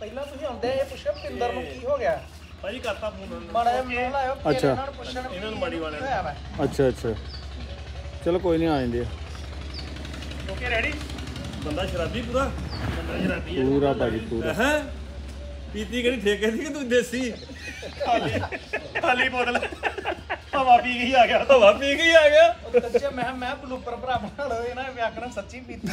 ਪਹਿਲਾਂ ਤੁਸੀਂ ਆਉਂਦੇ ਇਹ ਪੁੱਛਿਆ ਪਿੰਦਰ ਨੂੰ ਕੀ ਹੋ ਗਿਆ ਭਾਜੀ ਕਰਤਾ ਫੋਨ ਮਾੜਾ ਜਿਹਾ ਮੈਨੂੰ ਲਾਇਓ ਅੱਛਾ ਇਹਨਾਂ ਨੂੰ ਪੁੱਛਣ ਇਹਨਾਂ ਨੂੰ ਮਾੜੀ ਵਾਲਿਆਂ ਹੋਇਆ ਵਾ ਅੱਛਾ ਅੱਛਾ ਚਲੋ ਕੋਈ ਨਹੀਂ ਆ ਜਾਂਦੇ ਓਕੇ ਰੈਡੀ ਬੰਦਾ ਸ਼ਰਾਬੀ ਪੂਰਾ ਬੰਦਾ ਸ਼ਰਾਬੀ ਹੈ ਪੂਰਾ ਭਾਜੀ ਪੂਰਾ ਹੈ ਪੀਤੀ ਕਿਹੜੀ ਠੇਕੇ ਦੀ ਕਿ ਤੂੰ ਦੇਸੀ ਖਾਲੀ ਬੋਤਲ ਹਵਾ ਪੀ ਗਈ ਆ ਗਿਆ ਹਵਾ ਪੀ ਗਈ ਆ ਗਿਆ ਉਹ ਦੱਸਿਆ ਮੈਂ ਬਲੂਪਰ ਭਰਾ ਬਣਾ ਲਓ ਇਹਨਾਂ ਨੇ ਆਖਣਾ ਸੱਚੀ ਪੀਤੀ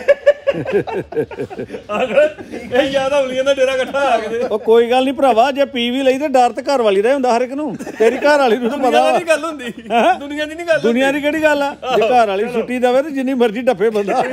ਇਹ ਜ਼ਿਆਦਾ ਉਲੀਆਂ ਦਾ ਡੇਰਾ ਇਕੱਠਾ ਆ ਗਏ ਉਹ ਕੋਈ ਗੱਲ ਨਹੀਂ ਭਰਾਵਾ ਜੇ ਪੀ ਵੀ ਲਈ ਤੇ ਡਰ ਤੇ ਘਰ ਵਾਲੀ ਦਾ ਹੁੰਦਾ ਹਰ ਇੱਕ ਨੂੰ ਤੇਰੀ ਘਰ ਵਾਲੀ ਨੂੰ ਤਾਂ ਪਤਾ ਨਹੀਂ ਗੱਲ ਹੁੰਦੀ ਦੁਨੀਆ ਦੀ ਨਹੀਂ ਗੱਲ ਦੁਨੀਆ ਦੀ ਕਿਹੜੀ ਗੱਲ ਆ ਜੇ ਘਰ ਵਾਲੀ ਛੁੱਟੀ ਦੇਵੇ ਤੇ ਜਿੰਨੀ ਮਰਜ਼ੀ ਡੱਫੇ ਬੰਦਾ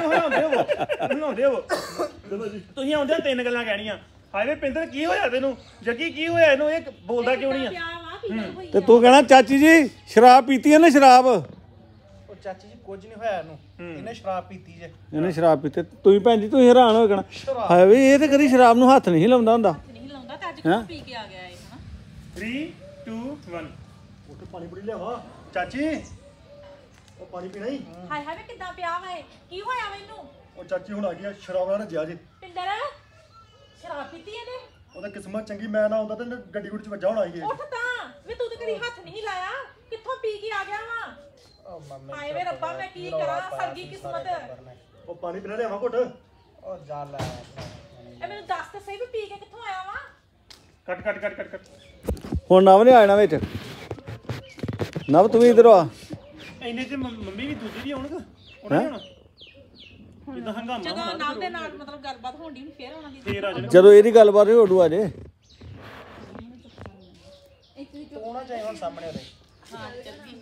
ਤੁਸੀਂ ਆਉਂਦੇ ਤਿੰਨ ਗੱਲਾਂ ਕਹਿਣੀਆਂ ਹਾਏ ਪਿੰਦਰ ਕੀ ਹੋਇਆ ਤੈਨੂੰ ਜੱਗੀ ਕੀ ਹੋਇਆ ਇਹਨੂੰ ਇਹ ਬੋਲਦਾ ਕਿਉਂ ਨਹੀਂ ਆ ਤੇ ਤੂੰ ਕਹਿਣਾ ਚਾਚੀ ਜੀ ਸ਼ਰਾਬ ਪੀਤੀ ਇਹਨੇ ਸ਼ਰਾਬ ਉਹ ਚਾਚੀ ਜੀ ਕੁਝ ਨਹੀਂ ਹੋਇਆ ਇਹਨੂੰ ਇਹਨੇ ਸ਼ਰਾਬ ਪੀਤੀ ਜੇ ਇਹਨੇ ਸ਼ਰਾਬ ਪੀਤੀ ਤੁਸੀਂ ਭੈਣ ਜੀ ਤੁਸੀਂ ਹੈਰਾਨ ਹੋ ਕਹਿਣਾ ਹਾਏ ਵੀ ਇਹ ਤੇ ਕਦੀ ਸ਼ਰਾਬ ਨੂੰ ਹੱਥ ਨਹੀਂ ਲਾਉਂਦਾ ਹੁੰਦਾ ਨਹੀਂ ਲਾਉਂਦਾ ਤਾਂ ਅੱਜ ਕਿਉਂ ਪੀ ਕੇ ਆ ਗਿਆ ਇਹ ਹਨਾ 3 2 1 ਉੱਠ ਪਾਣੀ ਪੂਰੀ ਲਿਆਵਾ ਚਾਚੀ ਉਹ ਪਾਣੀ ਪੀਣਾ ਹੀ ਹਾਏ ਹਾਏ ਵੇ ਕਿੱਦਾਂ ਪਿਆ ਵਾ ਇਹ ਕੀ ਹੋਇਆ ਮੈਨੂੰ ਉਹ ਚਾਚੀ ਹੁਣ ਆ ਗਈ ਸ਼ਰਾਬ ਨਾਲ ਰੱਜਿਆ ਜੇ ਪਿੰਦਰ ਸ਼ਰਾਬ ਪੀਤੀ ਇਹਨੇ ਉਹਦਾ ਕਿਸਮਤ ਚੰਗੀ ਮੈਂ ਨਾ ਆਉਂਦਾ ਤੇ ਗੱਡੀ ਗੁੱਡੀ ਚ ਵੱਜਾ ਹੋਣਾ ਸੀ ਉੱਠ ਤਾਂ ਵੇ ਤੂੰ ਤੇ ਕਦੀ ਹੱਥ ਨਹੀਂ ਲਾਇਆ ਕਿੱਥੋਂ ਪੀ ਕੇ ਆ ਗਿਆ ਵਾ ਉਹ ਮੰਮੀ ਹਾਏ ਵੇ ਰੱਬਾ ਮੈਂ ਕੀ ਕਰਾਂ ਸਰਗੀ ਕਿਸਮਤ ਉਹ ਪਾਣੀ ਪੀਣਾ ਲਿਆਵਾ ਘੁੱਟ ਉਹ ਜਾ ਲੈ ਇਹ ਮੈਨੂੰ ਦੱਸ ਤੇ ਸਹੀ ਵੀ ਪੀ ਕੇ ਕਿੱਥੋਂ ਆਇਆ ਵਾ ਕੱਟ ਹੁਣ ਨਵ ਨੇ ਆਣਾ ਵਿੱਚ ਨਵ ਤੂੰ ਵੀ ਇਧਰ ਆ ਇੰਨੇ ਚ ਮੰਮੀ ਵੀ ਦੂਜੀ ਵੀ ਆਉਣਗੇ ਉਹਨਾਂ ਨੇ ਹੁਣ ਇਦਾਂ ਹੰਗਾਮਾ ਜਦੋਂ ਨਾਲ ਦੇ ਨਾਲ ਮਤਲਬ ਗੱਲਬਾਤ ਹੋਣੀ ਨਹੀਂ ਫੇਰ ਆਉਣਾ ਦੀ ਫੇਰ ਆ ਜਾਣਾ ਜਦੋਂ ਇਹਦੀ ਗੱਲਬਾਤ ਹੋਈ ਉਡੂ ਆ ਜੇ ਤੂੰ ਨਾ ਜਾਈ ਹੁਣ ਸਾਹਮਣੇ ਉਹਦੇ ਹਾਂ ਚੱਲ ਗਈ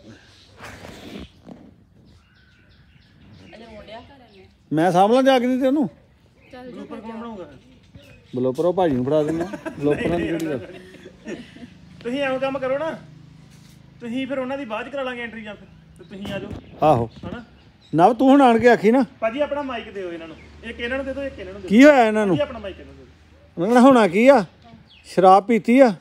ਅਜੇ ਮੁੰਡਿਆ ਮੈਂ ਸਾਹਮਣਾ ਜਾ ਕੇ ਨਹੀਂ ਤੇ ਉਹਨੂੰ ਗਰੁੱਪਰ ਕੌਣ ਬਣਾਊਗਾ ਬਲੋਪਰ ਉਹ ਭਾਜੀ ਨੂੰ ਫੜਾ ਦਿੰਦਾ ਬਲੋਪਰਾਂ ਦੀ ਕਿਹੜੀ ਗੱਲ ਤੁਸੀਂ ਐਵੇਂ ਕੰਮ ਕਰੋ ਨਾ ਤੁਸੀਂ ਫਿਰ ਉਹਨਾਂ ਦੀ ਬਾਅਦ ਚ ਕਰਾ ਲਾਂਗੇ ਐਂਟਰੀ ਜਾਂ ਫਿਰ ਤੇ ਤੁਸੀਂ ਆ ਜਾਓ ਆਹੋ ਹਨਾ ਨਵ ਤੂੰ ਹੁਣ ਆਣ ਕੇ ਆਖੀ ਨਾ ਭਾਜੀ ਆਪਣਾ ਮਾਈਕ ਦਿਓ ਇਹਨਾਂ ਨੂੰ ਇੱਕ ਇਹਨਾਂ ਨੂੰ ਦੇ ਦਿਓ ਇੱਕ ਇਹਨਾਂ ਨੂੰ ਦੇ ਕੀ ਹੋਇਆ ਇਹਨਾਂ ਨੂੰ ਦਿਓ ਆਪਣਾ ਮਾਈਕ ਇਹਨਾਂ ਨੂੰ ਦੇ ਉਹਨਾਂ ਨੇ ਹੋਣਾ ਕੀ ਆ ਸ਼ਰਾਬ ਪੀਤੀ ਆ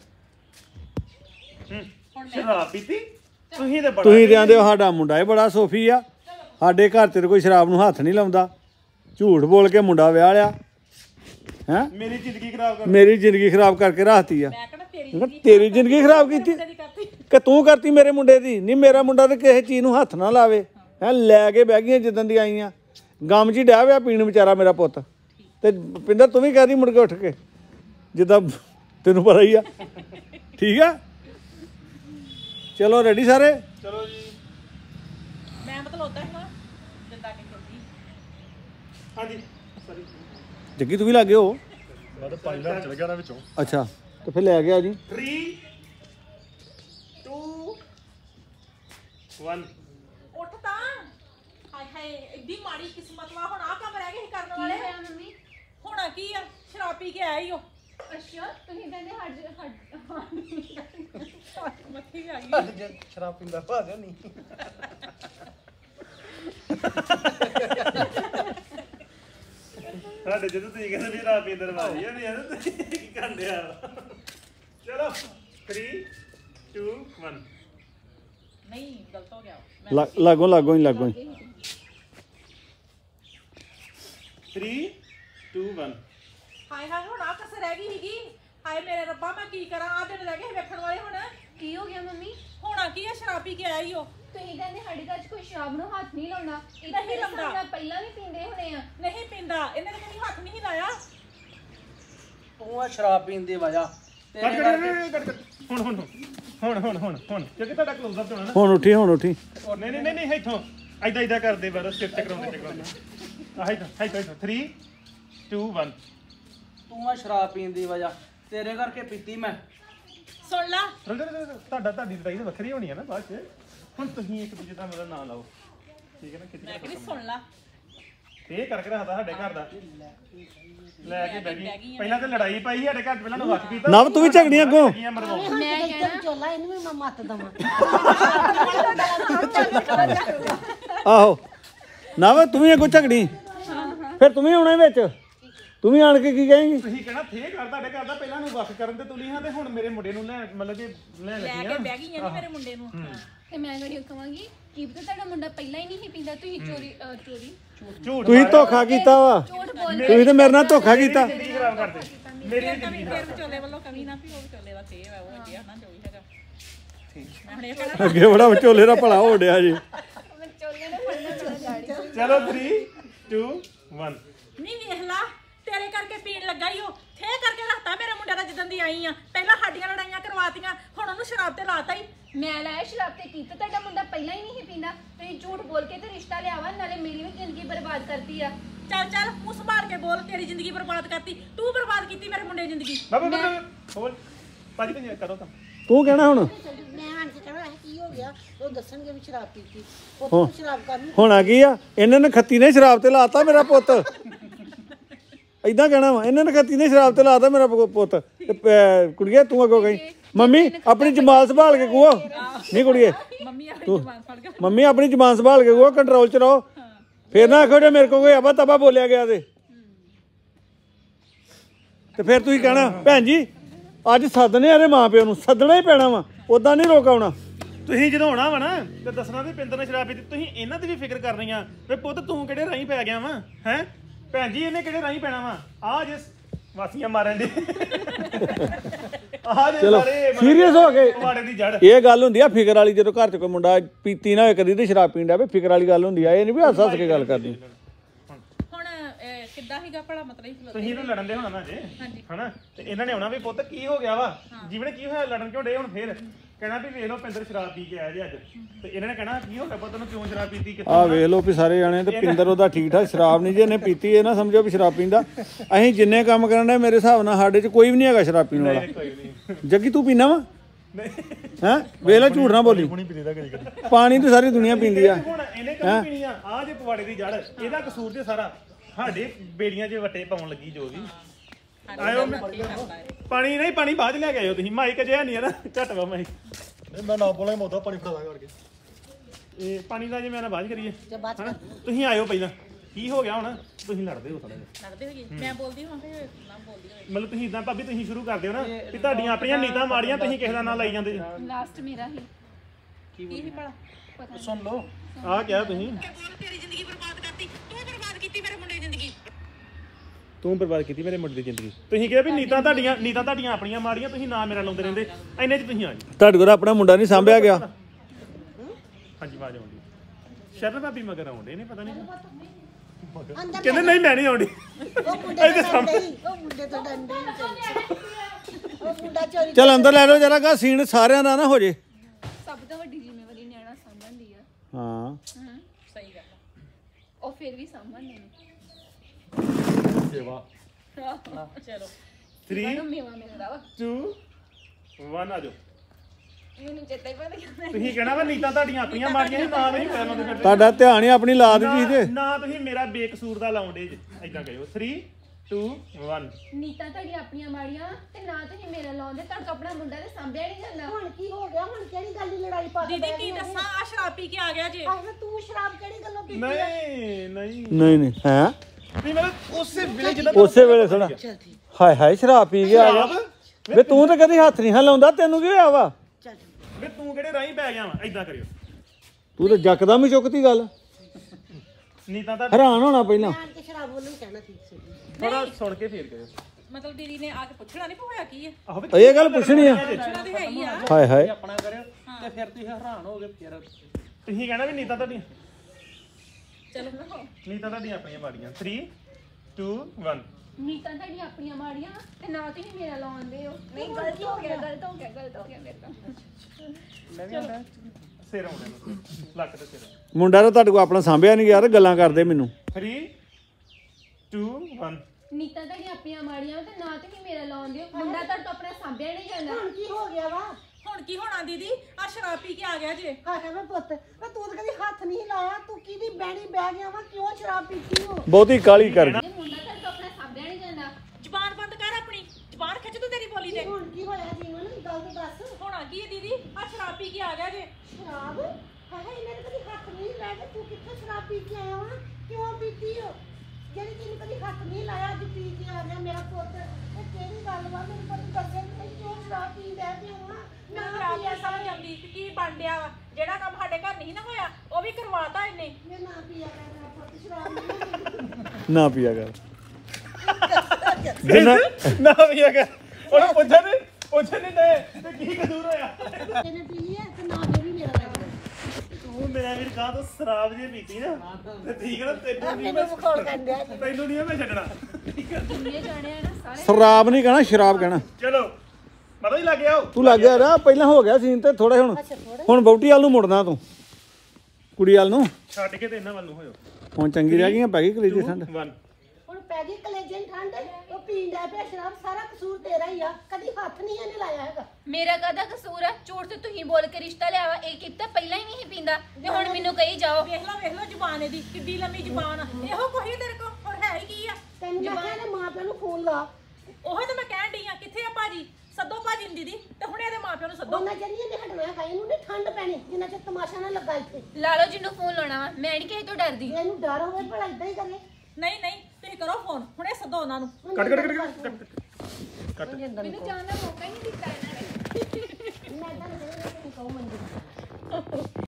ਦਿਓ ਸ਼ਰਾਬ ਪੀਤੀ ਤੁਸੀਂ ਤੇ ਬੜਾ ਤੁਸੀਂ ਤੇ ਆਂਦੇ ਹੋ ਸਾਡਾ ਮੁੰਡਾ ਹੀ ਬੜਾ ਸੋਫੀ ਆ ਸਾਡੇ ਘਰ ਤੇ ਕੋਈ ਸ਼ਰਾਬ ਨੂੰ ਹੱਥ ਨਹੀਂ ਲਾਉਂਦਾ ਝੂਠ ਬੋਲ ਕੇ ਮੁੰਡਾ ਵਿਆਹ ਲਿਆ ਹੈ ਮੇਰੀ ਜ਼ਿੰਦਗੀ ਖਰਾਬ ਕਰ ਮੇਰੀ ਜ਼ਿੰਦਗੀ ਖਰਾਬ ਕਰਕੇ ਰੱਖਤੀ ਆ ਮੈਂ ਕਹਿੰਦਾ ਤੇਰੀ ਮੈਂ ਕਿਹਾ ਤੇਰੀ ਜ਼ਿੰਦਗੀ ਖਰਾਬ ਕੀਤੀ ਤੇਰੀ ਕਰਤੀ ਕਿ ਤੂੰ ਕਰਤੀ ਮੇਰੇ ਮੁੰਡੇ ਦੀ ਨਹੀਂ ਮੇਰਾ ਮੁੰਡਾ ਤੇ ਕਿਸੇ ਚੀਜ਼ ਨੂੰ ਹੱਥ ਨਾ ਲਾਵੇ ਹੈ ਲੈ ਕੇ ਬਹਿ ਗਈਆਂ ਜਿੱਦਣ ਦੀ ਆਈਆਂ ਗਮ 'ਚ ਹੀ ਡਿਆ ਪਿਆ ਪੀਣ ਵਿਚਾਰਾ ਮੇਰਾ ਪੁੱਤ ਤੇ ਪਿੰਦਰ ਤੂੰ ਵੀ ਕਹਦੀ ਮੁੜ ਕੇ ਉੱਠ ਕੇ ਜਿੱਦਾਂ ਤੈਨੂੰ ਪਤਾ ਹੀ ਆ ਠੀਕ ਆ ਚਲੋ ਰੈਡੀ ਸਾਰੇ ਚਲੋ ਜੀ ਮੈਂ ਮਤਲਬ ਉਦਾਂ ਹੀ ਨਾ ਜਿੱਦਾਂ ਕਿ ਕਹਿੰਦੀ ਹਾਂਜੀ ਸੌਰੀ ਜੱਗੀ ਤੂੰ ਵੀ ਲੱਗੇ ਹੋ ਮੈਂ ਤਾਂ 5 ਮਿੰਟ ਚਲ ਗਿਆ ਨਾ ਵਿੱਚੋਂ ਅੱਛਾ ਤੇ ਫਿਰ ਲੈ ਗਿਆ ਜੀ 3 2 1 ਉੱਠ ਤਾਂ ਹਾਏ ਹਾਏ ਇੱਡੀ ਮਾੜੀ ਕਿਸਮਤ ਵਾ ਹੁਣ ਆ ਕੰਮ ਰਹਿ ਗਏ ਸੀ ਕਰਨ ਵਾਲੇ ਮੰਮੀ ਹੋਣਾ ਕੀ ਆ ਸ਼ਰਾਬ ਪੀ ਕੇ ਆਇਆ ਹੀ ਉਹ ਅੱਛਾ ਤੁਸੀਂ ਕਹਿੰਦੇ ਮੱਥੀ ਆ ਗਈ ਜੇ ਸ਼ਰਾਬ ਪੀਂਦਾ ਭਾ ਦਿਓ ਨਹੀਂ ਸਾਡੇ ਜਦੋਂ ਤੁਸੀਂ ਕਹਿੰਦੇ ਵੀ ਰਾਤ ਪੀਂਦਰ ਵਾਲੀ ਆ ਨਹੀਂ ਯਾਰ ਤੁਸੀਂ ਕੀ ਕਰਦੇ ਆ ਚਲੋ 3 2 1 ਨਹੀਂ ਗਲਤ ਹੋ ਗਿਆ ਲਾਗੋਂ ਹੀ ਲਾਗੋਂ ਹੀ 3 2 1 ਹਾਏ ਹਾਏ ਹੁਣ ਆ ਕਸ ਰਹਿ ਗਈ ਸੀਗੀ ਹਾਏ ਮੇਰੇ ਰੱਬਾ ਮੈਂ ਕੀ ਕਰਾਂ ਆ ਦਿਨ ਰਹਿ ਗਏ ਸੀ ਵੇਖਣ ਵਾਲੇ ਹੁਣ ਕੀ ਹੋ ਗਿਆ ਮੰਮੀ ਹੋਣਾ ਕੀ ਆ ਸ਼ਰਾਬ ਪੀ ਕੇ ਆਇਆ ਹੀ ਉਹ ਤੁਸੀਂ ਕਹਿੰਦੇ ਸਾਡੇ ਘਰ 'ਚ ਕੋਈ ਸ਼ਰਾਬ ਨੂੰ ਹੱਥ ਨਹੀਂ ਲਾਉਂਦਾ ਇਹ ਨਹੀਂ ਲਾਉਂਦਾ। ਪਹਿਲਾਂ ਵੀ ਪੀਂਦੇ ਹੋਣੇ ਆ ਨਹੀਂ ਪੀਂਦਾ ਇਹਨੇ ਤਾਂ ਕਦੀ ਹੱਥ ਨਹੀਂ ਲਾਇਆ ਤੂੰ ਆ ਸ਼ਰਾਬ ਪੀਣ ਦੀ ਵਜ੍ਹਾ ਕੱਟ ਕੱਟ ਹੁਣ ਕਿਉਂਕਿ ਤੁਹਾਡਾ ਕਲੋਜ਼ ਅਪ ਹੋਣਾ ਨਾ ਹੁਣ ਉੱਠੀ ਨਹੀਂ ਇੱਥੋਂ ਐਦਾਂ ਕਰਦੇ ਬਸ ਸਟੈਪ ਕਰਾਉਂਦੇ ਆਹ ਇੱਥੋਂ 3 2 1 ਤੂੰ ਆ ਸ਼ਰਾਬ ਪੀਣ ਦੀ ਵਜ੍ਹਾ ਤੇਰੇ ਕਰਕੇ ਪੀਤੀ ਮੈਂ ਸੁਣ ਲਾ ਤੁਹਾਡੀ ਲੜਾਈ ਤਾਂ ਵੱਖਰੀ ਹੋਣੀ ਹੈ ਨਾ ਬਾਅਦ ਚ ਹੁਣ ਤੁਸੀਂ ਇੱਕ ਦੂਜੇ ਦਾ ਮਤਲਬ ਨਾਂ ਲਾਓ ਠੀਕ ਹੈ ਨਾ ਮੈਂ ਕਹਿੰਦੀ ਸੁਣ ਲਾ ਇਹ ਕਰਕੇ ਰੱਖਦਾ ਸਾਡੇ ਘਰ ਦਾ ਲੈ ਕੇ ਬਹਿ ਗਈ ਪਹਿਲਾਂ ਤਾਂ ਲੜਾਈ ਪਾਈ ਸਾਡੇ ਘਰ ਪਹਿਲਾਂ ਨੂੰ ਵੱਖ ਕੀਤਾ ਨਵ ਤੂੰ ਵੀ ਝਗੜੀ ਅੱਗੋਂ ਮੈਂ ਕਹਿਣਾ ਚੋਲਾ ਇਹਨੂੰ ਵੀ ਮੈਂ ਮੱਤ ਦਵਾਂ ਆਹੋ ਨਵ ਤੂੰ ਵੀ ਅੱਗੋਂ ਝਗੜੀ ਫਿਰ ਤੂੰ ਵੀ ਆਉਣਾ ਵਿੱਚ ਤੂੰ ਵੀ ਆਣ ਕੇ ਕੀ ਕਹੇਂਗੀ ਤੁਸੀਂ ਕਹਿਣਾ ਥੇ ਕਰ ਤੁਹਾਡੇ ਘਰ ਦਾ ਪਹਿਲਾਂ ਨੂੰ ਵੱਖ ਕਰਨ ਤੇ ਤੁਲੀ ਹਾਂ ਤੇ ਹੁਣ ਮੇਰੇ ਮੁੰਡੇ ਨੂੰ ਲੈ ਮਤਲਬ ਕਿ ਲੈ ਲੈ ਲੱਗੀ ਕੇ ਆ ਬਹਿ ਗਈ ਜਾਂਦੀ ਮੇਰੇ ਮੁੰਡੇ ਨੂੰ ਤੇ ਮੈਂ ਗੜੀ ਕਹਾਂਗੀ ਕੀ ਪਤਾ ਤੁਹਾਡਾ ਮੁੰਡਾ ਪਹਿਲਾਂ ਹੀ ਨਹੀਂ ਪੀਂਦਾ ਤੁਸੀਂ ਚੋਰੀ ਝੂਠ ਤੁਸੀਂ ਧੋਖਾ ਕੀਤਾ ਵਾ ਝੂਠ ਬੋਲ ਤੁਸੀਂ ਤੇ ਮੇਰੇ ਨਾਲ ਧੋਖਾ ਕੀਤਾ ਮੇਰੀ ਖਰਾਬ ਕਰਦੇ ਮੇਰੀ ਕਮੀ ਜ਼ਿੰਦਗੀ ਫੇਰ ਖਰਾਬ ਵਿਚੋਲੇ ਵੱਲੋਂ ਕਮੀ ਨਾ ਵੀ ਉਹ ਵਿਚੋਲੇ ਦਾ ਸੇਵ ਹੈ ਉਹ ਅੱਗੇ ਹਨਾ ਜੋ ਵੀ ਹੈਗਾ ਮੈਂ ਹੁਣ ਇਹ ਕਹਿਣਾ ਅੱਗੇ ਬੜਾ ਵਿਚੋਲੇ ਦਾ ਭਲਾ ਹੋ ਡਿਆ ਜੀ ਵਿਚੋਲੇ ਨੇ ਫੜਨਾ ਬੜਾ ਜਾੜੀ ਚਲੋ 3 2 1 ਨਹੀਂ ਵੇਖ ਲਾ ਤੇਰੇ ਕਰਕੇ ਪੀਣ ਲੱਗਾ ਹੀ ਉਹ ਥੇ ਕਰਕੇ ਰੱਖਤਾ ਮੇਰੇ ਮੁੰਡੇ ਦਾ ਜਿੱਦਣ ਦੀ ਆਈ ਆ ਪਹਿਲਾਂ ਸਾਡੀਆਂ ਲੜਾਈਆਂ ਕਰਵਾਤੀਆਂ ਹੁਣ ਉਹਨੂੰ ਸ਼ਰਾਬ ਤੇ ਲਾਤਾ ਹੀ ਮੈਂ ਲਾਇਆ ਸ਼ਰਾਬ ਤੇ ਕੀਤਾ ਤੁਹਾਡਾ ਮੁੰਡਾ ਪਹਿਲਾਂ ਹੀ ਨਹੀਂ ਪੀਂਦਾ ਤੁਸੀਂ ਝੂਠ ਬੋਲ ਕੇ ਤੇ ਰਿਸ਼ਤਾ ਲਿਆਵਾ ਨਾਲੇ ਮੇਰੀ ਵੀ ਜ਼ਿੰਦਗੀ ਬਰਬਾਦ ਕਰਤੀ ਆ ਚੱਲ ਚੱਲ ਮੂੰਹ ਸੰਭਾਲ ਕੇ ਬੋਲ ਤੇਰੀ ਜ਼ਿੰਦਗੀ ਬਰਬਾਦ ਕਰਤੀ ਤੂੰ ਬਰਬਾਦ ਕੀਤੀ ਮੇਰੇ ਮੁੰਡੇ ਦੀ ਜ਼ਿੰਦਗੀ ਬਾਬਾ ਹੋਰ ਭਾਜੀ ਤੁਸੀਂ ਕਰੋ ਤਾਂ ਤੂੰ ਕਹਿਣਾ ਹੁਣ ਮੈਂ ਆਣ ਕੇ ਕਹਿਣਾ ਕੀ ਹੋ ਗਿਆ ਉਹ ਦੱਸਣਗੇ ਵੀ ਸ਼ਰਾਬ ਪੀਤੀ ਉਹ ਤੋਂ ਸ਼ਰਾਬ ਕਰਨੀ ਹੋਣਾ ਕੀ ਆ ਇਹਨਾਂ ਨੇ ਖੱਤੀ ਨੇ ਸ਼ਰਾਬ ਤੇ ਲਾਤਾ ਮੇਰਾ ਪੁੱਤ ਏਦਾਂ ਕਹਿਣਾ ਵਾ ਇਹਨਾਂ ਨੇ ਖੱਤੀ ਨੇ ਸ਼ਰਾਬ ਤੇ ਲਾਤਾ ਮੇਰਾ ਪੁੱਤ ਤੇ ਕੁੜੀਏ ਤੂੰ ਅੱਗੋਂ ਕਹੀਂ ਮੰਮੀ ਆਪਣੀ ਜਮਾਲ ਸੰਭਾਲ ਕੇ ਕਹੋ ਨਹੀਂ ਕੁੜੀਏ ਮੰਮੀ ਆਪਣੀ ਜ਼ੁਬਾਨ ਫੜ ਕੇ ਮੰਮੀ ਆਪਣੀ ਜ਼ਬਾਨ ਸੰਭਾਲ ਕੇ ਕਹੋ ਕੰਟਰੋਲ ਚ ਰਹੋ ਫੇਰ ਨਾ ਆਖੋ ਜੇ ਮੇਰੇ ਕੋਲ ਕੋਈ ਅਬਾ ਤਬਾ ਬੋਲਿਆ ਗਿਆ ਤੇ ਫਿਰ ਤੁਸੀਂ ਕਹਿਣਾ ਭੈਣ ਜੀ ਅੱਜ ਸੱਦਨੇ ਆਰੇ ਮਾਂ ਪਿਓ ਨੂੰ ਸੱਦਣਾ ਹੀ ਪੈਣਾ ਵਾ ਉਦਾਂ ਨਹੀਂ ਰੋਕ ਆਉਣਾ ਤੁਸੀਂ ਜਦੋਂ ਆਉਣਾ ਵਾ ਨਾ ਤੇ ਦੱਸਣਾ ਵੀ ਪਿੰਦਰ ਨੇ ਸ਼ਰਾਬ ਪੀਤੀ ਤੁਸੀਂ ਇਹਨਾਂ ਦੀ ਵੀ ਫਿਕਰ ਕਰਨੀ ਆ ਵੀ ਪੁੱਤ ਤੂੰ ਕਿਹੜੇ ਰਾਹੀਂ ਪੈ ਗਿਆ ਵਾ ਹੈ ਭੈਣ ਜੀ ਇਹਨੇ ਕਿਹੜੇ ਰਾਹੀਂ ਪੈਣਾ ਵਾ ਆ ਜੇ ਵਾਸੀਆਂ ਮਾਰਨ ਦੀ ਆ ਜੇ ਚਲੋ ਸਾਰੇ ਸੀਰੀਅਸ ਹੋ ਗਏ ਮਾੜੇ ਦੀ ਜੜ ਇਹ ਗੱਲ ਹੁੰਦੀ ਆ ਫਿਕਰ ਵਾਲੀ ਜਦੋਂ ਘਰ 'ਚ ਕੋਈ ਮੁੰਡਾ ਪੀਤੀ ਨਾ ਹੋਏ ਕਦੀ ਤੇ ਸ਼ਰਾਬ ਪੀਂਦਾ ਵੇ ਫਿਕਰ ਵਾਲੀ ਗੱਲ ਹੁੰਦੀ ਆ ਇਹ ਨਹੀਂ ਵੀ ਹੱਸ ਹੱਸ ਕੇ ਗੱਲ ਕਰਨੀ ਹੁਣ ਕਿੱਦਾਂ ਹੀਗਾ ਭਲਾ ਮਤਲਬ ਤੁਸੀਂ ਇਹਨੂੰ ਲੜਨ ਦੇ ਹੋਣਾ ਨਾ ਜੇ ਹਨਾ ਤੇ ਇਹਨਾਂ ਨੇ ਆਉਣਾ ਵੀ ਪੁੱਤ ਕੀ ਹੋ ਗਿਆ ਵਾ ਜੀਵਨ ਕੀ ਹੋਇਆ ਲੜਨ ਕਿਉਂ ਡੇ ਹੁਣ ਫੇਰ ਕਹਿਣਾ ਵੀ ਵੇਖ ਲਓ ਪਿੰਦਰ ਸ਼ਰਾਬ ਪੀ ਕੇ ਆਇਆ ਜੇ ਅੱਜ ਤੇ ਇਹਨਾਂ ਨੇ ਕਹਿਣਾ ਕੀ ਹੋ ਗਿਆ ਪੁੱਤ ਨੂੰ ਕਿਉਂ ਸ਼ਰਾਬ ਪੀਤੀ ਆ ਵੇਖ ਲਓ ਵੀ ਸਾਰੇ ਜਾਣੇ ਤੇ ਪਿੰਦਰ ਉਹਦਾ ਠੀਕ ਠਾਕ ਸ਼ਰਾਬ ਨਹੀਂ ਜੇ ਇਹਨੇ ਪੀਤੀ ਇਹ ਨਾ ਸਮਝੋ ਵੀ ਸ਼ਰਾਬ ਪੀਂਦਾ ਅਸੀਂ ਜਿੰਨੇ ਕੰਮ ਕਰਨੇ ਮੇਰੇ ਹਿਸਾਬ ਨਾਲ ਸਾਡੇ 'ਚ ਕੋਈ ਵੀ ਨਹੀਂ ਹੈਗਾ ਸ਼ਰਾਬ ਪੀਣ ਵਾਲਾ ਕੋਈ ਨਹੀਂ ਜੱਗੀ ਤੂੰ ਪੀਣਾ ਵਾ ਹੈਂ ਵੇਖ ਲੈ ਝੂਠ ਨਾ ਬੋਲੀ ਪਾਣੀ ਤੇ ਸਾਰੀ ਦੁਨੀਆ ਪੀਂਦੀ ਆ ਹੁਣ ਇਹਨੇ ਕਦੋਂ ਪੀਣੀ ਆ ਜੇ ਪਵਾੜੇ ਦੀ ਜੜ ਇਹਦਾ ਕਸੂਰ ਤੇ ਸਾਰਾ ਸਾਡੇ ਬੇੜੀਆਂ 'ਚ ਵੱਟੇ ਪਾਉਣ ਲੱਗੀ ਜੋ ਵੀ ਆਇਓ ਪਾਣੀ ਨਹੀਂ ਪਾਣੀ ਬਾਅਦ ਲੈ ਕੇ ਆਇਓ ਤੁਸੀਂ ਮਾਈਕ ਜਿਹਾ ਨਹੀਂ ਹੈ ਨਾ ਘੱਟ ਵਾ ਮਾਈਕ ਮੈਂ ਨਾ ਬੋਲਾਂ ਮੈਂ ਉਹਦਾ ਪਾਣੀ ਫੜਾ ਕਰਕੇ ਇਹ ਪਾਣੀ ਦਾ ਜੇ ਮੈਂ ਨਾ ਬਾਅਦ ਕਰੀਏ ਹਨਾ ਤੁਸੀਂ ਆਇਓ ਪਹਿਲਾਂ ਕੀ ਹੋ ਗਿਆ ਹੁਣ ਤੁਸੀਂ ਲੜਦੇ ਹੋ ਥੋੜਾ ਜਿਹਾ ਲੜਦੇ ਹੋਈਏ ਮੈਂ ਬੋਲਦੀ ਹਾਂ ਤੇ ਨਾ ਬੋਲਦੀ ਹੋਏ ਮਤਲਬ ਤੁਸੀਂ ਇਦਾਂ ਭਾਬੀ ਤੁਸੀਂ ਸ਼ੁਰੂ ਕਰ ਦਿਓ ਨਾ ਵੀ ਤੁਹਾਡੀਆਂ ਆਪਣੀਆਂ ਨੀਤਾਂ ਮਾੜੀਆਂ ਤੁਸੀਂ ਕਿਸੇ ਦਾ ਨਾਂ ਲਾਈ ਜਾਂਦੇ ਜੀ ਲਾਸਟ ਮੇਰਾ ਹੀ ਕੀ ਹੀ ਭਲਾ ਸੁਣ ਲਓ ਆਹ ਕਿਹਾ ਤੁਸੀਂ ਤੇਰੀ ਜ਼ਿੰਦਗੀ ਬਰਬਾਦ ਕਰਤੀ ਤੂੰ ਬਰਬਾਦ ਕੀਤੀ ਮੇਰੇ ਮੁੰਡੇ ਦੀ ਜ਼ਿੰਦਗੀ ਤੂੰ ਬਰਬਾਦ ਕੀਤੀ ਮੇਰੇ ਮੁੰਡੇ ਦੀ ਜ਼ਿੰਦਗੀ ਤੁਸੀਂ ਕਿਹਾ ਵੀ ਨੀਤਾਂ ਤੁਹਾਡੀਆਂ ਆਪਣੀਆਂ ਮਾੜੀਆਂ ਤੁਸੀਂ ਨਾਂ ਮੇਰਾ ਲਾਉਂਦੇ ਰਹਿੰਦੇ ਇੰਨੇ 'ਚ ਤੁਸੀਂ ਆ ਜੀ ਤੁਹਾਡੇ ਕੋਲ ਆਪਣਾ ਮੁੰਡਾ ਨਹੀਂ ਸਾਂਭਿਆ ਗਿਆ ਹਾਂਜੀ ਆਵਾਜ਼ ਆਉਂਦੀ ਸ਼ਰਨ ਭਾਬੀ ਮਗਰ ਆਉਂਦੇ ਨੇ ਪਤਾ ਨਹੀਂ ਅੰਦਰ ਕਹਿੰਦੇ ਨਹੀਂ ਮੈਂ ਨਹੀਂ ਆਉਂਦੀ ਉਹ ਮੁੰਡੇ ਤੋਂ ਡੰਡੇ ਹੀ ਉਹ ਮੁੰਡੇ ਤੋਂ ਡੰਡੇ ਹੀ ਉਹ ਮੁੰਡਾ ਚੋਰੀ ਚੱਲ ਅੰਦਰ ਲੈ ਲਓ ਜਰਾ ਗਾ ਸੀਨ ਸਾਰਿਆਂ ਦਾ ਨਾ ਹੋ ਜੇ ਸਭ ਤੋਂ ਵੱਡੀ ਜ਼ਿੰਮੇਵਾਰੀ ਨਿਆਣਾ ਸਾਂਭਣ ਦੀ ਆ ਹਾਂ ਸਹੀ ਗੱਲ ਆ। ਉਹ ਫਿਰ ਵੀ ਸਾਂਭਣ ਨਹੀਂ ਸੇਵਾ ਚਲੋ 3 ਮੈਨੂੰ ਮੇਵਾ ਮਿਲਦਾ ਵਾ 2 1 ਆ ਜਾਓ ਮੈਨੂੰ ਚੇਤਾ ਹੀ ਭੁੱਲ ਗਿਆ ਤੁਸੀਂ ਕਹਿਣਾ ਵਾ ਨੀਤਾਂ ਤੁਹਾਡੀਆਂ ਆਪਣੀਆਂ ਮਾੜੀਆਂ ਸੀ ਨਾ ਨਹੀਂ ਪੈਰਾਂ ਦੇ ਫਿਰਦੇ ਤੁਹਾਡਾ ਧਿਆਨ ਹੀ ਆਪਣੀ ਲਾਦ ਜੀ ਤੇ ਨਾ ਤੁਸੀਂ ਮੇਰਾ ਬੇਕਸੂਰ ਦਾ ਲਾਉਂਦੇ ਇਦਾਂ ਕਰਿਓ 3 2 1 ਨੀਤਾਂ ਤੁਹਾਡੀਆਂ ਆਪਣੀਆਂ ਮਾੜੀਆਂ ਤੇ ਨਾ ਤੁਸੀਂ ਮੇਰਾ ਲਾਉਂਦੇ ਤੁਹਾਡਾ ਆਪਣਾ ਮੁੰਡਾ ਤੇ ਸਾਂਭਿਆ ਨਹੀਂ ਜਾਂਦਾ ਹੁਣ ਕੀ ਹੋ ਗਿਆ ਹੁਣ ਕਿਹੜੀ ਗੱਲ ਦੀ ਲੜਾਈ ਪਾ ਕੇ ਦੀਦੀ ਕੀ ਦੱਸਾਂ ਆ ਸ਼ਰਾਬ ਪੀ ਕੇ ਆ ਗਿਆ ਜੇ ਆਹ ਤੂੰ ਸ਼ਰਾਬ ਕਿਹੜੀ ਗੱਲੋਂ ਪੀਤੀ ਨਹੀਂ ਨਹੀਂ ਹੈ ਨਹੀਂ ਮਤਲਬ ਉਸੇ ਵੇਲੇ ਜਦੋਂ ਉਸੇ ਵੇਲੇ ਸੁਣਾ ਹਾਏ ਹਾਏ ਸ਼ਰਾਬ ਪੀ ਗਿਆ ਆ ਗਿਆ ਵੇ ਤੂੰ ਤਾਂ ਕਦੀ ਹੱਥ ਨਹੀਂ ਲਾਉਂਦਾ ਤੈਨੂੰ ਕੀ ਹੋਇਆ ਵਾ ਚੱਲ ਵੇ ਤੂੰ ਕਿਹੜੇ ਰਾਹੀਂ ਪੈ ਗਿਆ ਵਾ ਇਦਾਂ ਕਰਿਓ ਤੂੰ ਤਾਂ ਜੱਕਦਮ ਹੀ ਚੁੱਕਤੀ ਗੱਲ ਨੀਤਾਂ ਤਾਂ ਹੈਰਾਨ ਹੋਣਾ ਪਹਿਲਾਂ ਆਣ ਕੇ ਸ਼ਰਾਬ ਵੱਲੋਂ ਹੀ ਕਹਿਣਾ ਠੀਕ ਸੀ ਥੋੜਾ ਸੁਣ ਕੇ ਫੇਰ ਕਰਿਓ ਮਤਲਬ ਦੀਦੀ ਨੇ ਆ ਕੇ ਪੁੱਛਣਾ ਨਹੀਂ ਹੋਇਆ ਕੀ ਹੈ ਆਹੋ ਵੀ ਇਹ ਗੱਲ ਪੁੱਛਣੀ ਆ ਪੁੱਛਣਾ ਤੇ ਹੈ ਹੀ ਆ ਹਾਏ ਹਾਏ ਆਪਣਾ ਕਰਿਓ ਤੇ ਫਿਰ ਤੁਸੀਂ ਹੈਰਾਨ ਹੋਗੇ ਫਿਰ ਤੁਸੀਂ ਕਹਿਣਾ ਵੀ ਨੀਤਾਂ ਤੁਹਾਡੀਆਂ ਚਲੋ ਨਾ ਨੀਤਾਂ ਤੁਹਾਡੀਆਂ ਆਪਣੀਆਂ ਮਾੜੀਆਂ 3 2 1 ਨੀਤਾਂ ਤੁਹਾਡੀਆਂ ਆਪਣੀਆਂ ਮਾੜੀਆਂ ਤੇ ਨਾ ਤੁਸੀਂ ਮੇਰਾ ਲਾਉਂਦੇ ਹੋ ਨਹੀਂ ਗਲਤ ਹੋ ਗਿਆ ਮੇਰੇ ਤੋਂ ਮੈਂ ਵੀ ਆਂਦਾ ਸਿਰ ਆਉਂਦੇ ਨੂੰ ਲੱਕ ਤੇ ਸਿਰ ਮੁੰਡਾ ਤਾਂ ਤੁਹਾਡੇ ਕੋਲ ਆਪਣਾ ਸਾਂਭਿਆ ਨਹੀਂ ਗਿਆ ਤੇ ਗੱਲਾਂ ਕਰਦੇ ਮੈਨੂੰ 3 2 1 ਨੀਤਾਂ ਤੁਹਾਡੀਆਂ ਆਪਣੀਆਂ ਮਾੜੀਆਂ ਤੇ ਨਾ ਤੁਸੀਂ ਮੇਰਾ ਲਾਉਂਦੇ ਹੋ ਮੁੰਡਾ ਤੁਹਾਡਾ ਆਪਣਾ ਸਾਂਭਿਆ ਨਹੀਂ ਜਾਂਦਾ ਹੁਣ ਕੀ ਹੋ ਗਿਆ ਵਾ ਹੁਣ ਕੀ ਹੋਣਾ ਦੀਦੀ ਆ ਸ਼ਰਾਬ ਪੀ ਕੇ ਆ ਗਿਆ ਜੇ ਆਖਿਆ ਮੈਂ ਪੁੱਤ ਮੈਂ ਤੂੰ ਤਾਂ ਕਦੀ ਹੱਥ ਨਹੀਂ ਲਾਇਆ ਤੂੰ ਕਿਹਦੀ ਬਹਿਣੀ ਬਹਿ ਗਿਆ ਵਾ ਕਿਉਂ ਸ਼ਰਾਬ ਪੀਤੀ ਹੋ ਬਹੁਤੀ ਕਾਲੀ ਕਰ ਜੇ ਮੁੰਡਾ ਤੁਹਾਡਾ ਆਪਣਾ ਸਾਂਭਿਆ ਨਹੀਂ ਜਾਂਦਾ ਜ਼ਬਾਨ ਬੰਦ ਕਰ ਆਪਣੀ ਜ਼ਬਾਨ ਖਿੱਚ ਤੂੰ ਤੇਰੀ ਬੋਲੀ ਤੇ ਹੁਣ ਕੀ ਹੋਇਆ ਜੀਵਨ ਗੱਲ ਤਾਂ ਦੱਸ ਹੋਣਾ ਕੀ ਹੈ ਦੀਦੀ ਆ ਸ਼ਰਾਬ ਪੀ ਕੇ ਆ ਗਿਆ ਜੇ ਸ਼ਰਾਬ ਹਾਏ ਇਹਨੇ ਤਾਂ ਕਦੀ ਹੱਥ ਨਹੀਂ ਲਾਇਆ ਤੂੰ ਕਿੱਥੋਂ ਸ਼ਰਾਬ ਪੀ ਕੇ ਆਇਆ ਵਾ ਕਿਉਂ ਪੀਤੀ ਹੋ ਜਿਹੜੀ ਤੈਨੂੰ ਕਦੀ ਹੱਥ ਨਹੀਂ ਲਾਇਆ ਅੱਜ ਪੀ ਕੇ ਆ ਗਿਆ ਮੇਰਾ ਪੁੱਤ ਇਹ ਕਿਹੜੀ ਗੱਲ ਵਾ ਮੈਨੂੰ ਪਤਾ ਦੱਸੇ ਨਹੀਂ ਕਿਉਂ ਸ਼ਰਾਬ ਪੀ ਲੈ ਪਿਆ ਵਾ ਮੈਨੂੰ ਤਾਂ ਆਪ ਨਹੀਂ ਸਮਝ ਆਉਂਦੀ ਕਿ ਕੀ ਬਣ ਡਿਆ ਵਾ ਜਿਹੜਾ ਕੰਮ ਸਾਡੇ ਘਰ ਨਹੀਂ ਨਾ ਹੋਇਆ ਉਹ ਵੀ ਕਰਵਾਤਾ ਇਹਨੇ ਮੈਂ ਨਾ ਪੀਆ ਕਰ ਮੇਰਾ ਪੁੱਤ ਸ਼ਰਾਬ ਨਹੀਂ ਨਾ ਪੀਆ ਕਰ ਜਿੰਨਾ ਨਾ ਵੀ ਅਗਰ ਉਹਨੂੰ ਪੁੱਛਣ ਨਹੀਂ ਦੇ ਤੇ ਕੀ ਕਸੂਰ ਹੋਇਆ ਤੈਨੂੰ ਪੀ ਲਿਆ ਤੇ ਨਾ ਦੇ ਵੀ ਮੇਰਾ ਲੱਗ ਤੂੰ ਮੇਰਾ ਵੀਰ ਕਹਾ ਤੂੰ ਸ਼ਰਾਬ ਜੇ ਪੀਤੀ ਨਾ ਤੇ ਠੀਕ ਹੈ ਨਾ ਤੈਨੂੰ ਨਹੀਂ ਮੈਨੂੰ ਮਖੌਲ ਕਰਨ ਡਿਆ ਤੈਨੂੰ ਨਹੀਂ ਮੈਂ ਛੱਡਣਾ ਜਿੰਨੇ ਜਾਣੇ ਆ ਨਾ ਸਾਰੇ ਸ਼ਰਾਬ ਨਹੀਂ ਕਹਿਣਾ ਸ਼ਰਾਬ ਕਹਿਣਾ ਚਲੋ ਮਤਲਬ ਹੀ ਲੱਗ ਗਿਆ ਤੂੰ ਲੱਗ ਗਿਆ ਨਾ ਪਹਿਲਾਂ ਹੋ ਗਿਆ ਸੀਨ ਤੇ ਥੋੜਾ ਹੁਣ ਬੌਟੀ ਵਾਲ ਨੂੰ ਮੁੜਨਾ ਤੂੰ ਕੁੜੀ ਵਾਲ ਨੂੰ ਛੱਡ ਕੇ ਤੇ ਇਹਨਾਂ ਵੱਲ ਨੂੰ ਹੋਇਓ ਹੁਣ ਚੰਗੀ ਰਹਿ ਗਈਆਂ ਪੈ ਗਈ ਕਲੇਜੀ ਠੰਡ 1 ਹੁਣ ਪੈ ਗਈ ਕਲੇਜੇ ਠੰਡ ਉਹ ਪੀਂਦਾ ਪਿਆ ਸ਼ਰਾਬ ਸਾਰਾ ਕਸੂਰ ਤੇਰਾ ਹੀ ਆ ਕਦੀ ਹੱਥ ਨਹੀਂ ਇਹਨੇ ਲਾਇਆ ਹੈਗਾ ਮੇਰਾ ਕਾਹਦਾ ਕਸੂਰ ਆ ਝੂਠ ਤੇ ਤੁਸੀਂ ਬੋਲ ਕੇ ਰਿਸ਼ਤਾ ਲਿਆਵਾ ਇਹ ਕੀਤਾ ਪਹਿਲਾਂ ਹੀ ਨਹੀਂ ਪੀਂਦਾ ਤੇ ਹੁਣ ਮੈਨੂੰ ਕਹੀ ਜਾਓ ਵੇਖ ਲਓ ਜ਼ੁਬਾਨ ਇਹਦੀ ਕਿੱਡੀ ਲੰਮੀ ਜ਼ੁਬਾਨ ਆ ਇਹੋ ਕੋਈ ਤੇਰੇ ਕੋਲ ਹੋਰ ਹੈ ਹੀ ਕੀ ਆ ਤੈਨੂੰ ਮੈਂ ਕਿਹਾ ਇਹਦੇ ਮਾਂ ਪਿਓ ਨੂੰ ਫੋਨ ਲਾ ਉਹੋ ਤਾਂ ਮੈਂ ਕਹਿਣ ਡਈ ਆ ਕਿੱਥੇ ਆ ਭਾਜੀ ਸੱਦੋ ਭਾਜੀ ਨੂੰ ਦੀਦੀ ਤੇ ਹੁਣ ਇਹਦੇ ਮਾਪਿਆਂ ਨੂੰ ਸੱਦੋ ਉਹਨਾਂ ਜਰੀਏ ਨੇ ਹਟਣਾ ਹੈ ਇਹਨੂੰ ਨਹੀਂ ਠੰਡ ਪੈਣੀ ਜਿੰਨਾ ਚਿਰ ਤਮਾਸ਼ਾ ਨਾ ਲੱਗਾ ਇੱਥੇ ਲਾ ਲਓ ਜਿਹਨੂੰ ਫੋਨ ਲਾਉਣਾ ਵਾ ਮੈਂ ਨਹੀਂ ਕਿਸੇ ਤੋਂ ਡਰਦੀ ਇਹਨੂੰ ਡਰ ਹੋਵੇ ਭਲਾ ਇਦਾਂ ਹੀ ਕਰੇ ਨਹੀਂ ਤੁਸੀਂ ਕਰੋ ਫੋਨ ਹੁਣੇ ਸੱਦੋ ਉਹਨਾਂ ਨੂੰ ਕੱਟ ਮੈਨੂੰ ਜਾਣ ਦਾ ਮੌਕਾ ਹੀ ਨਹੀਂ ਦਿੱਤਾ ਇਹਨਾਂ ਨੇ ਮੈਂ ਤਾਂ ਨਹੀਂ ਕਹੂੰ ਮੰਦੀ